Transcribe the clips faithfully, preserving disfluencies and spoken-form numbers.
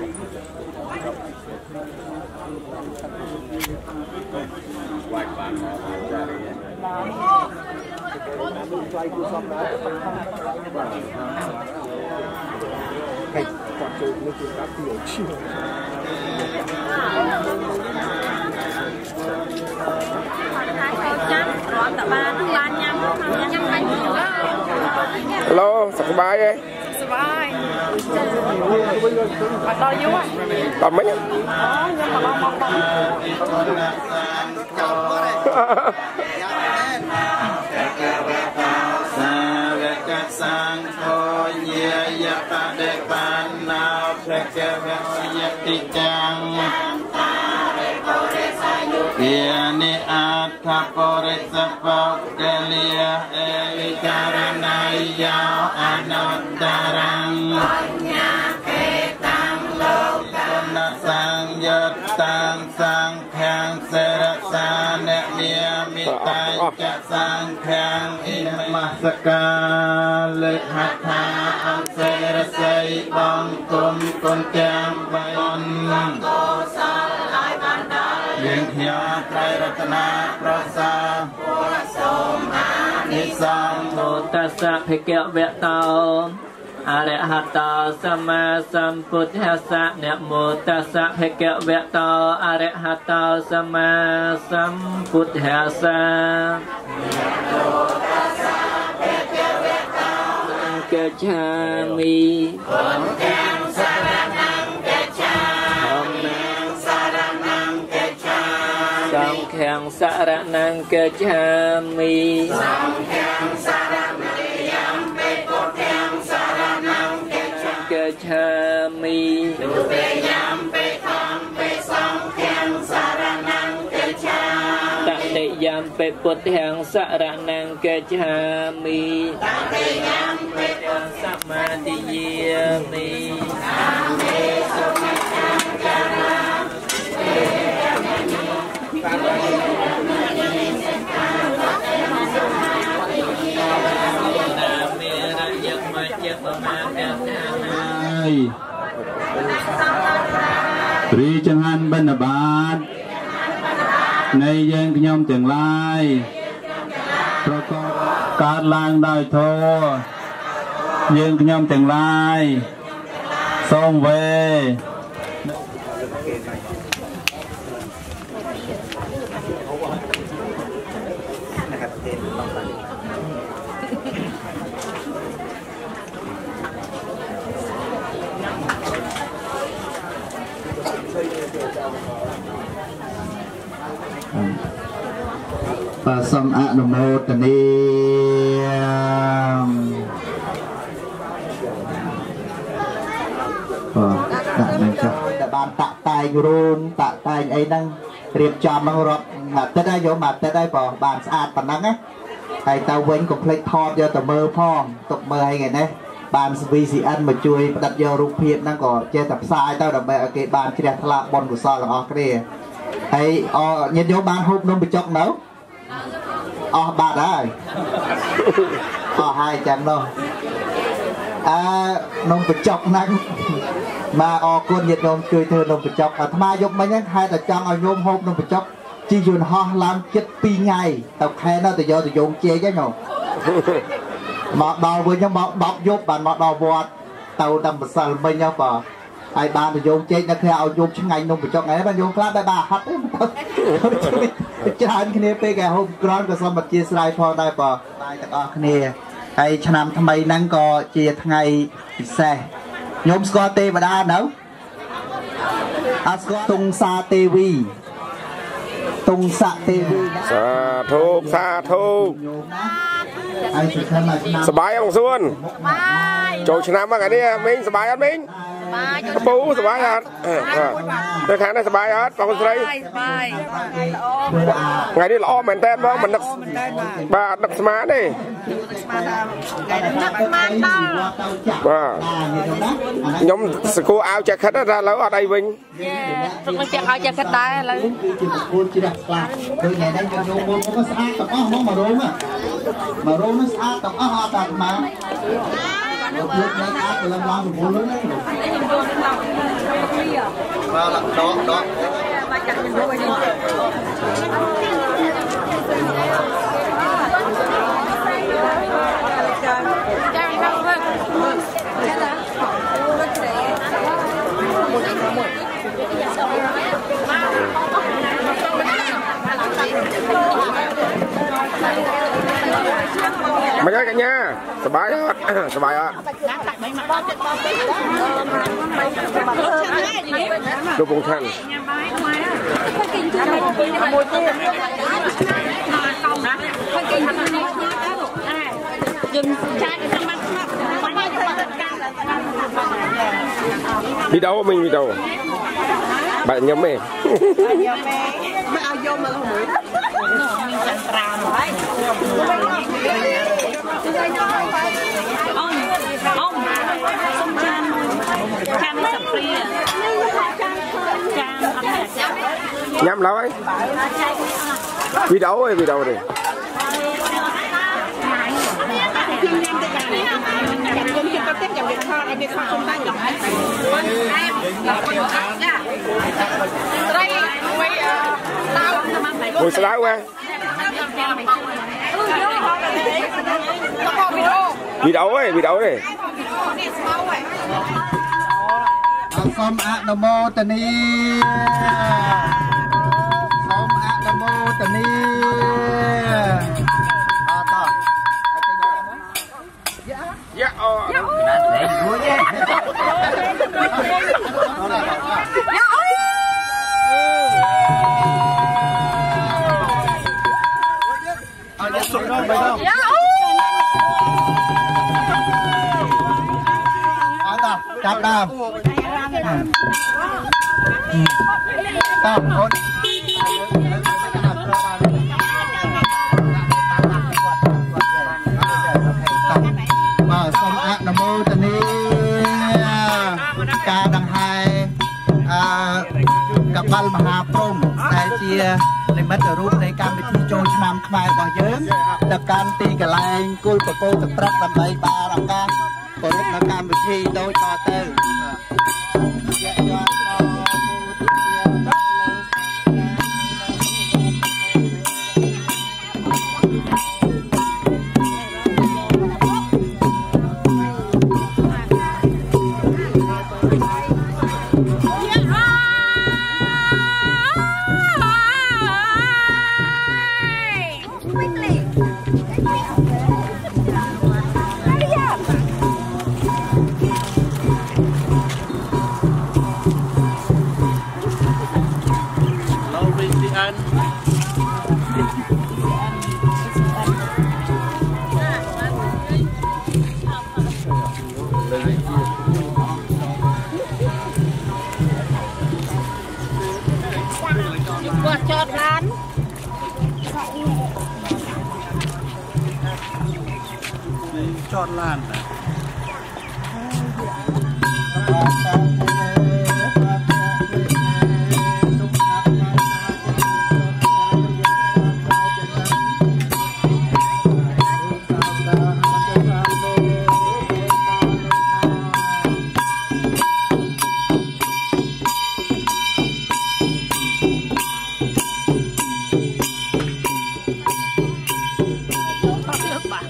Hey, còn chơi nước chúng ta tiểu chiều. Hello, sắp bài ấy. Sắp bài. Bạn to yếu à? Còn mấy nhá? Đó, nhưng mà lo mong mong. Ini atha porisapok kelia elikaranayo anottarang Panyaketang lokana sang yatang sang khang serasana niyamitanca sang khang imasaka lekhatha ang serasai bong kum kuncang bayon Yang hiat trai ratana prasa Purasoma nisang Tassa bhikkhave Arahata sama sambuddhassa Namo tassa bhikkhave Arahata sama sambuddhassa Namo tassa bhikkhave Gacchami Buddhang saranang gacchami Sanghang saranang gacchami Sanghang saranang yampe Buddhang saranang gacchami Dute yampe kampe sanghang saranang gacchami Tate yampe Buddhang saranang gacchami Tate yampe samadhiyami Tate sukhang gacchami Pri chẳng hạn bên là bát Này dân nhóm chẳng lai Cát lang đòi thô Dân nhóm chẳng lai Xong về và xong ạ đồng mô tần đi bạn tạ tài rôn tạ tài ấy đang riêng cho mang rộp mà tới đây vô mà tới đây bỏ bạn sạch phần năng á thầy tao quên cũng lấy thọt cho tao mơ phong tục mơ hay ngày này bạn vì gì ăn mà chui đặt vô rụp hiện đang có chơi tập sai tao đập bẹ cái bạn kia thật là bon của sao là ở cái này hay ờ nhìn vô bạn hôm nó bị chọc nấu ờ bà đấy ờ hai chẳng đâu à nó bị chọc năng mà ờ con nhiệt nôm cười thưa nó bị chọc à mà giúp mấy nhá hai là chọn ở nhôm hôm nó bị chọc chỉ dùng ho làm chết pi ngày tao khen nó từ giờ từ dùng chê chứ nhổ mọt đầu với nhau mọt bọc giúp bạn mọt đầu vọt tàu đâm bật sờ bên nhau vào ai bạn thì dùng chê nó kheo dùng chứ ngày nôm bị chọc ngày bạn dùng class bài bà hắt đấy chứ anh kia pe cái hôm con có xong một chia slide for đây vào bài tất cả kia hay cho năm tham bay năng có chia ngày xe nhóm score tê và đa đâu à score tung sa tê vi tung sa tê vi sa thu sa thuสบายองส่วนโจชนะมาไงเนี่ยมิ้งสบายอ่ะมิ้งปูสบายอ่ะเดินทางได้สบายอ่ะปองคนไทยไงนี่ล้อเหมือนแต้มล้อมันนักบาดนักสมาดิว่ายมสกูเอาจากคัดได้แล้วở đây Vinh tôi mới chạy aoจากคัดได้แล้ว mà rô nó sát tao ó ho tao mà đó đó Mày ơi cả nhà, sờ bài hết, sờ bài hết. Đồ bông thanh. Đi đâu mình đi đâu? Bạn nhóm mẹ. Mấy ai vô mà không biết. Mình chẳng tràm. Ông, ông, xong chan, chan sập ria. Chan ăn hạt cháo. Nhắm lâu ấy. Đi đâu ấy, đi đâu đi. Ngồi sao qua. Đi đâu ấy, đi đâu đấy. Kom Namo Tani. Kom Namo Tani. À to. Dạ. Ờ. Để vui nhé. Chạm đàm tạm ổn và xong ạ nằm mô tình đi ca đăng hai cặp bal mà hà prôm tại chiaในมัดรูปในการไปที่โจชนามขมายบ่อเยิ้มจากการตีกระไลกุยประโปตะปรักลำใบบาลำการปรุษในการไปที่โดยต่อเติมchọt lan chọt lan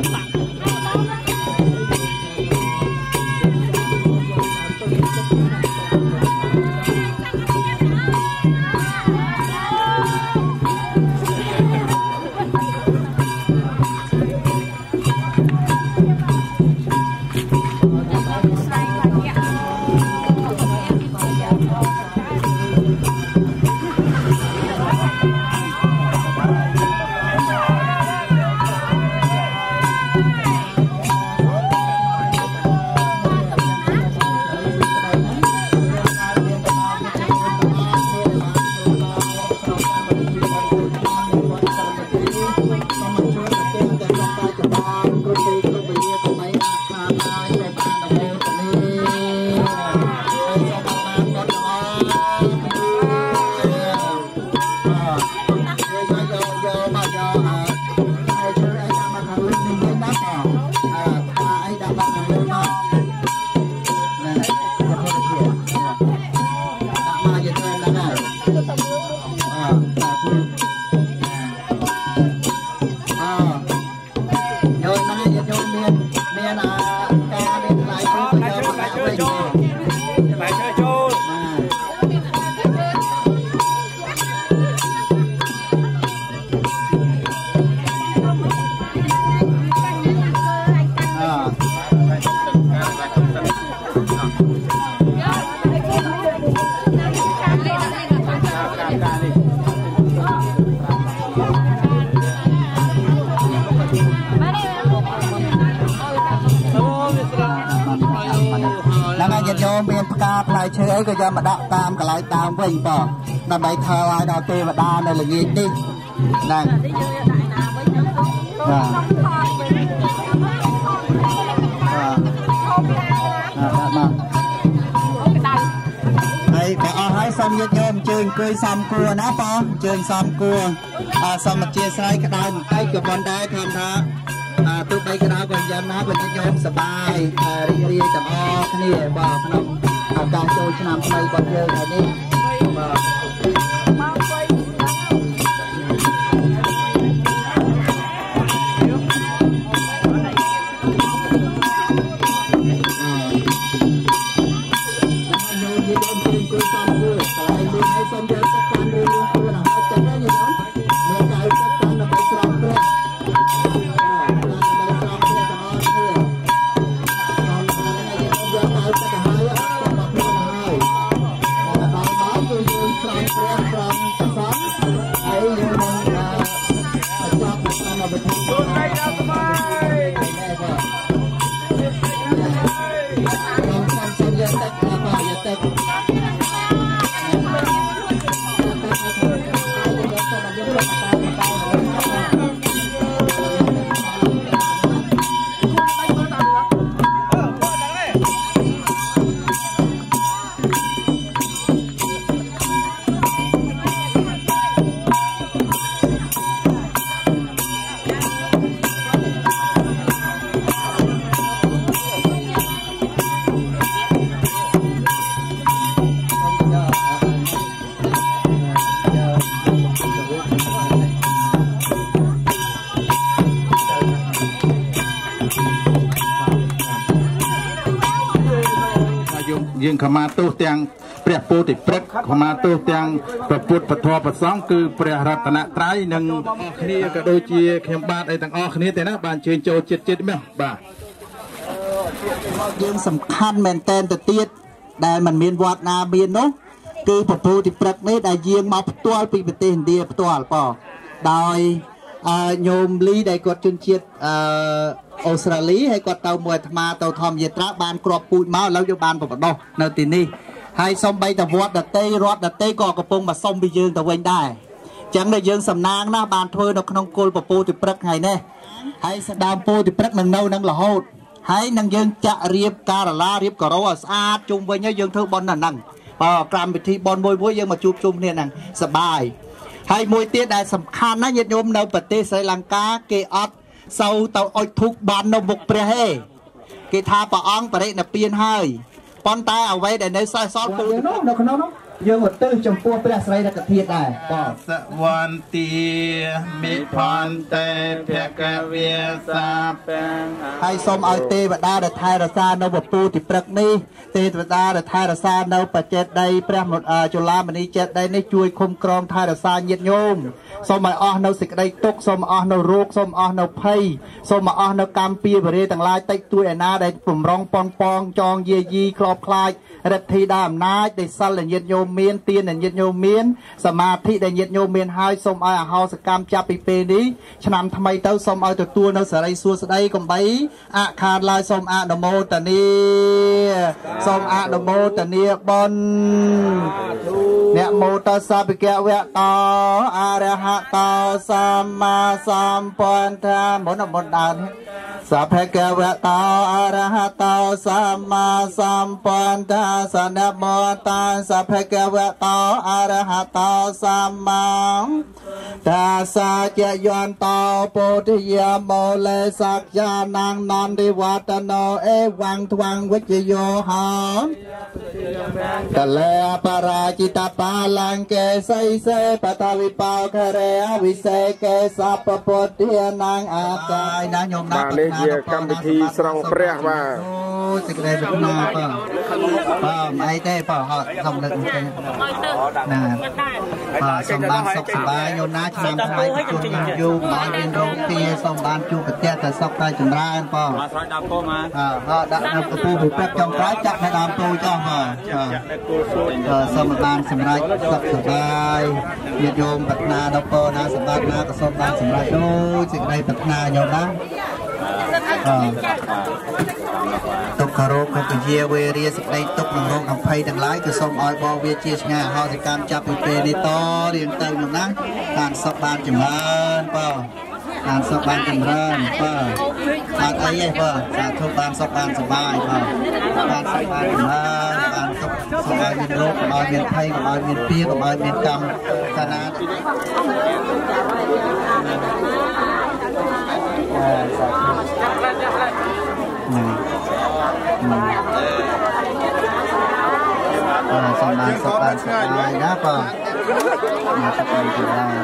Thank you. ដោយណាញាតិញោមមានមានអាការមានថ្លៃជួយទៅយកមកដាក់វិញថ្លៃជួយចូលមានផ្កាផ្លែឈើអីក៏យកមកដាក់តាមកន្លែងដើមវិញបងដើម្បីថើឲ្យដល់ទេវតានៅល្ងាចនេះហ្នឹងបាទហើយបើអស់ហើយសូមញាតិញោមអញ្ជើញអង្គុយសំគួរណាបងអញ្ជើញសំគួរសូមអធិស្ឋានក្តៅបន្តិចក៏ប៉ុន្តែធម្មតាអាទោះបីក្តៅក៏យ៉ាងណាបើញាតិញោមសប្បាយរីករាយទាំងអស់គ្នាបាទក្នុងឱកាសចូលឆ្នាំថ្មីរបស់យើងថ្ងៃនេះបាទយើងខមាទោសទាំងព្រះពោធិព្រឹក្សខមាទោសទាំងព្រះពុទ្ធពធប្រសង្ឃគឺព្រះរតនត្រ័យនិងគ្នាក៏ដូចជាខ្ញុំបាទអីទាំងអស់គ្នាទេណាបានជើញចូលចិត្តចិត្តមកបាទយើងសំខាន់មែនតែនទៅទៀតដែលมันមានវត្តណាមាននោះគឺព្រះពោធិព្រឹក្សនេះដែលយាងមកផ្ទាល់ពីប្រទេសឥណ្ឌាផ្ទាល់ប៉ដោយញោមលីដែលគាត់ជនជាតិអឺអូស្ត្រាលីហើយគាត់ទៅមួយអាត្មាទៅធម្មយាត្រាបានគ្រាប់ពូជមកឥឡូវយកបានបបដោះនៅទីនេះហើយសំបីតវត្តដតីរដ្ឋដតីក៏កំពុងមកសុំពីយើងទៅវិញដែរអញ្ចឹងដែលយើងសំណាងណាបានធ្វើនៅក្នុងគល់ពពោទិព្រឹកថ្ងៃនេះហើយស្ដាមពោទិព្រឹកនឹងនៅនឹងរហូតហើយនឹងយើងចាក់រៀបការឡារៀបការោឲ្យស្អាតជុំវិញហើយយើងធ្វើបន់ហ្នឹងបើកម្មវិធីបន់មួយមួយយើងមកជួបជុំគ្នាហ្នឹងសប្បាយហើយមួយទៀតដែលសំខាន់ណាញាតិញោមនៅប្រទេសស្រីលង្កាគេអត់សូវទៅអុជធូបបាននៅមុខព្រះទេគេថាព្រះអង្គបរិនិព្វានហើយប៉ុន្តែអ្វីដែលនៅសេសសល់ពូនោះនៅក្នុងនោះយើងឧទ្ទិសចំពោះព្រះស្រីរកធាតុដែរបាទសវន្តិមិផន្តេភគវិសាពេហើយសូមឲ្យទេវតាដែលថែរក្សានៅពពោទិព្រឹកនេះទេវតាដែលថែរក្សានៅបច្ចេតដីព្រះจุฬามณีចេតដីនេះជួយคุ้មក្រងថែរក្សាញាតិញោមសូមឲ្យអស់នៅសេចក្តីទុក្ខសូមអស់នៅរោគសូមអស់នៅភ័យសូមអស់នៅកម្មពៀវរេទាំងឡាយតិចតួយឯណាដែលបំរុងប៉ុនប៉ងចងយាយីក្របខ្លាចរិទ្ធិដើមអំណាចដែលសិលញាតិញោមមានទានញាតិញោមមានសមាធិដែលញាតិញោមមានហើយសូមឲ្យអហោសកម្មចាប់ពីពេលនេះឆ្នាំថ្មីទៅសូមឲ្យទទួលនៅសេរីសួស្តីកំបីអខាតឡើយសូមអនុមោទនាសូមអនុមោទនាបុណ្យអ្នកមោតសភិកវៈតោអរហតោសម្មាសម្ពុទ្ធមុនមុនដើមสัพพะกวะโตอะระหะโตสัมมาสัมพุทธัสสะนะโมตัสสะภะคะวะโตอะระหะโตสัมมาตัสสะจะยันโตปุถุยโมเลสักยานังนันติวัตโนเอวังทวังวิจโยหะกะเลปาราจิตาปาลังเกไสเสปตาวิปาคเรอวิเศเกสัพพพุทธินางอาตายนะโยมนะនេះជាកម្មវិធីស្រង់ព្រះបាទអូសេចក្តីប្រាថ្នាបងបងអីទេបងហត់សំលឹកទេណាបាទសូមបានសុខសប្បាយយោណាឆ្នាំថ្មីជួបជុំយូរបានមានរោគទាសូមបានជួបប្រទះតែសុខតែចម្រើនបងបាទស្រោចដើមពោមកអើដាក់នៅកពូពិព្រឹកចុងក្រោយចាក់នៅដើមពោចុះបាទបាទសូមបានសម្រេចសុខសប្បាយញាតិញោមប្រាថ្នាដល់ពោណាសម្បត្តិណាក៏សូមបានសម្រេចដូចសេចក្តីប្រាថ្នាយោណាទុក្ខរោគមុខជាវេរាសេចក្តីទុក្ខនឹងរោគអភ័យទាំងឡាយគឺសូមឲ្យបងវាជាឆ្ងាយហោសិកម្មចាប់ពីពេលនេះតរៀងទៅនោះណាបានសុខបានចម្រើនបងបានសុខបានចម្រើនបងបានអីទេបងសាធុបានសុខបានសុបាយបងបានសុខបានចម្រើនបានទុក្ខសុខឲ្យមានរោគកុំឲ្យមានភ័យកុំឲ្យមានពៀកុំឲ្យមានកម្មកាលណាអឺសាធុអឺសំបានសុខបានសុបាយណាបងមកសុខបានចម្រើន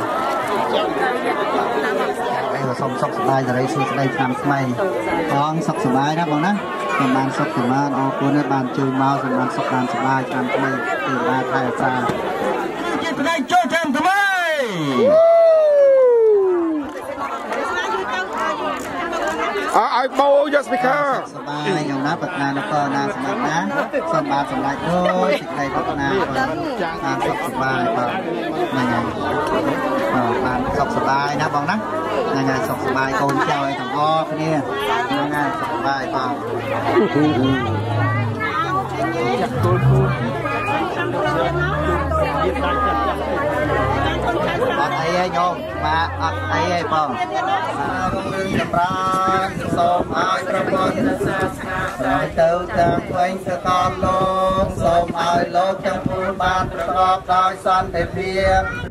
ហើយសូមសុខសប្បាយសេរីសួស្តីឆ្នាំថ្មីបងសុខសប្បាយណាបងណាសូមបានសុខចម្រើនអរគុណបានជួយមកសូមបានសុខបានសប្បាយឆ្នាំថ្មីទីបានថែរក្សាជាប្តីចូលឆ្នាំថ្មីអើឲ្យបោយកស្ពីកាសប្បាយយ៉ាងណាប្រាថ្នានៅកណាសម្រាប់ណាសូមបានសម្រេចដូចសេចក្តីប្រាថ្នាបានសុខសប្បាយបងហ្នឹងហើយបានសុខសប្បាយណាបងណាហ្នឹងហើយសុខសប្បាយកូនចៅឲ្យទាំងអស់គ្នាហ្នឹងហើយសុខសប្បាយបងចាក់គោលគោលអត់អីទេញោមបាទអត់អីទេបងចម្រើនសូមឲ្យប្រពន្ធសាសនាទៅតាមវិញទៅតាមលោកសូមឲ្យលោកទាំងពួងបានប្រកបដោយសន្តិភាព